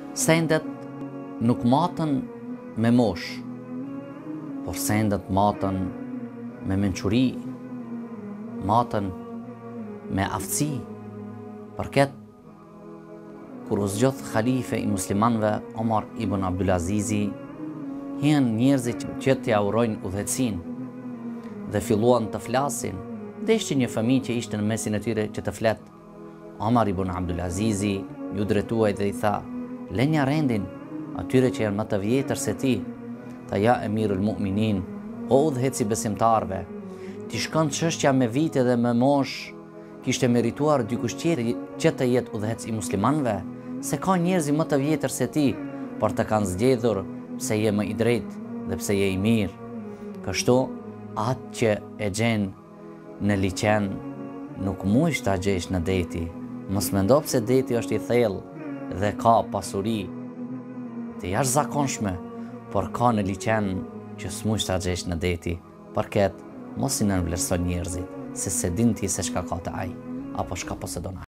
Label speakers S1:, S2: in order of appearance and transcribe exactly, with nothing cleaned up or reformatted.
S1: Sendet nuk matën me mosh, por sendet matën me mençuri, matën me aftësi. Për këtë, kur u zgjodh khalife i muslimanëve Omar ibn Abdulazizi, hyen njerëzit që t'ia urojnë udhëhecinë dhe filluan të flasin. Deshti një fëmijë që ishte në mesin e tyre që të flet. Omar ibn Abdulazizi ju drejtuaj dhe i tha: "Lënja rendin atyre që janë më të vjetër se ti." Tha: "Ja Emirul Mu'minin, o udhëheci besimtarve, ti shkon çështja me vite dhe me mosh, kishte merituar dikush tjetër që të jetë udhëhec i muslimanëve, se ka njerëz më të vjetër se ti, por të kanë zgjedhur pse je më i drejtë dhe pse je i mirë. Kështu, atë që e gjen në liçen nuk mund ta gjesh në deti. Mos mendo pse deti është i thellë dhe ka pasuri të jashtëzakonshme, por ka në liçen që s'mund ta gjesh në deti. Për këtë, mos i nënvlerëson njerëzit, se se din ti se çka ka te ai apo çka posedon ai."